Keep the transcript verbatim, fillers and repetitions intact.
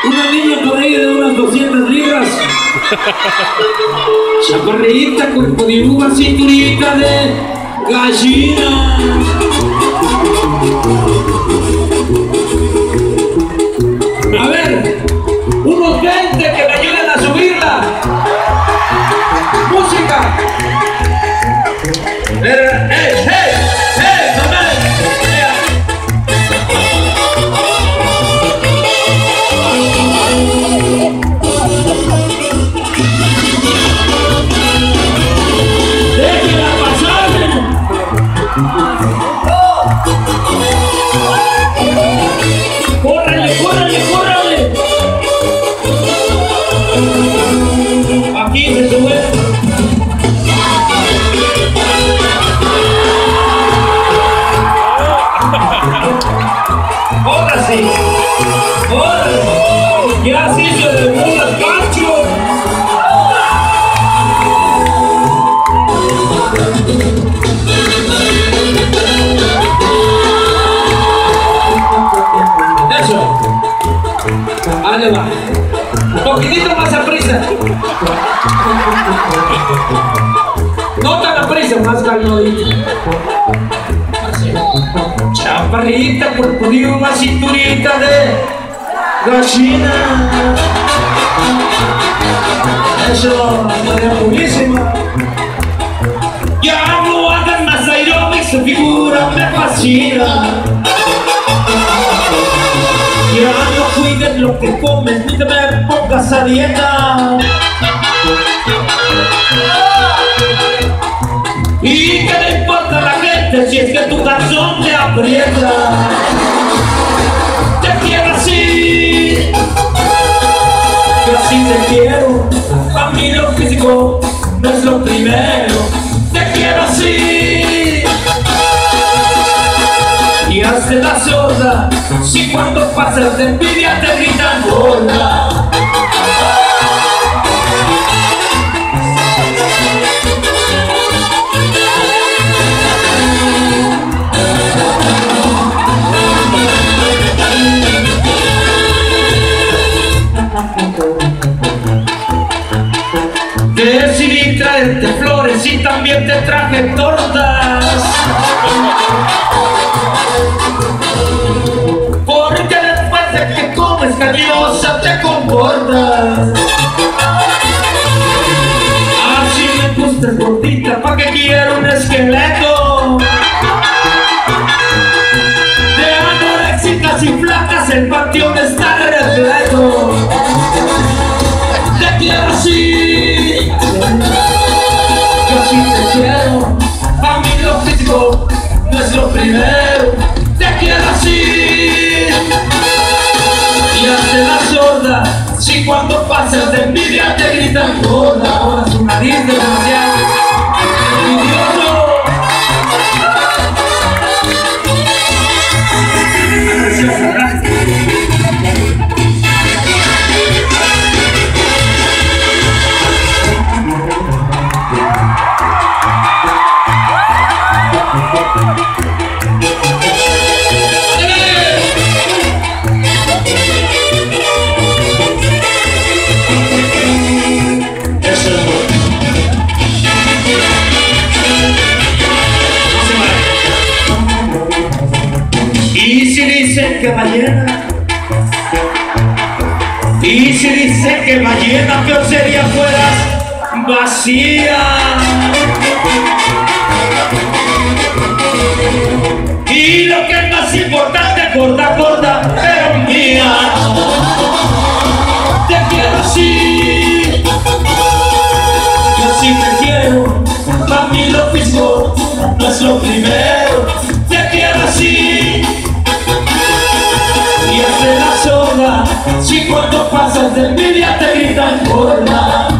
Una niña por ahí de unas doscientas libras. Chaparrita, cuerpo de uva, cinturita de gallina. A ver, unos veinte que me ayuden a subirla. Música. ¡Hey, hey, hey! ¡No me! ¡Déjela pasar! ¡Córrele, córrele, córrele! Aquí se sube. Ahora sí, ahora ya sí se le mueve el cacho. Eso, ahí va, un poquitito más a prisa. No tan a prisa, más calmadito. Chaparrita, cuerpo de uva, cinturita de gallina. Eso, María Purísima. Ya no hagan más aeróbic, su figura me fascina. Ya no cuides lo que comes, ni te me pongas a dieta. ¿Y qué le importa a la gente si es que tu calzón te aprieta? Te quiero así, yo así te quiero. A mí lo físico no es lo primero. Te quiero así, y hazte la sorda si cuando pasas de envidia te gritan gorda. Decidí traerte flores y también te traje tortas, porque después de que comes cariñosa te comportas. Así me gustas gordita, pa' que quiero un esqueleto de anoréxicas y flacas, el panteón está repleto. Te quiero así, yo así te quiero. A mí lo físico no es lo primero. Te quiero así, y hazte la sorda si cuando pasas de envidia te gritan gorda. Ahora su nariz demasiado envidioso. Y si dicen que ballena, y si dicen que ballena, peor sería fueras vacía. Y lo que es más importante, gorda, gorda, pero mía. Te quiero así, yo así te quiero. Para mí lo físico no es lo primero. Te quiero así, y hazte la sorda si cuando pasas de envidia te gritan gorda.